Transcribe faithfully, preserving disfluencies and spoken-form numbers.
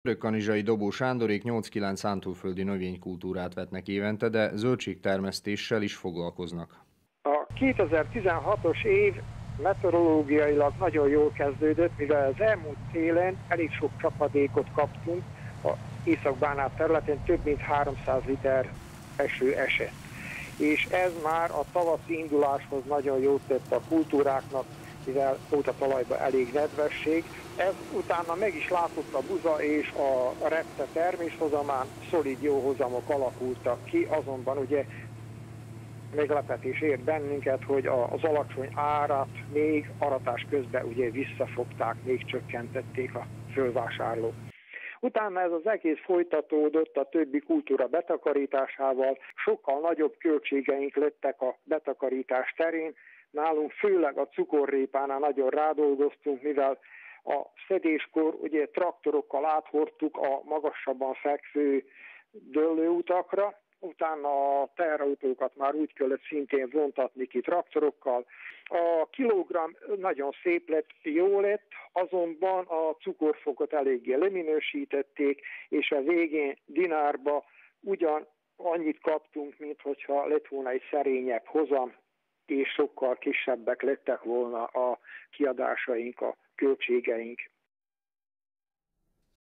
Kanizsai Dobó Sándorék nyolc-kilenc szántóföldi növénykultúrát vetnek évente, de zöldségtermesztéssel is foglalkoznak. A kétezer-tizenhatos év meteorológiailag nagyon jól kezdődött, mivel az elmúlt télen elég sok csapadékot kaptunk, a Észak-Bánát területén több mint háromszáz liter eső esett. És ez már a tavaszi induláshoz nagyon jót tett a kultúráknak, mivel volt a talajban elég nedvesség. Ez utána meg is látott a buza és a repce terméshozamán, szolid jó hozamok alakultak ki, azonban ugye meglepetés ért bennünket, hogy az alacsony árat még aratás közben ugye visszafogták, még csökkentették a fölvásárlók. Utána ez az egész folytatódott a többi kultúra betakarításával, sokkal nagyobb költségeink lettek a betakarítás terén, nálunk főleg a cukorrépánál nagyon rádolgoztunk, mivel a szedéskor ugye traktorokkal áthordtuk a magasabban fekvő dőlőutakra, utána a teherautókat már úgy kellett szintén vontatni ki traktorokkal. A kilogramm nagyon szép lett, jó lett, azonban a cukorfokot eléggé leminősítették, és a végén dinárba ugyan annyit kaptunk, mint hogyha lett volna egy szerényebb hozam, és sokkal kisebbek lettek volna a kiadásaink, a költségeink.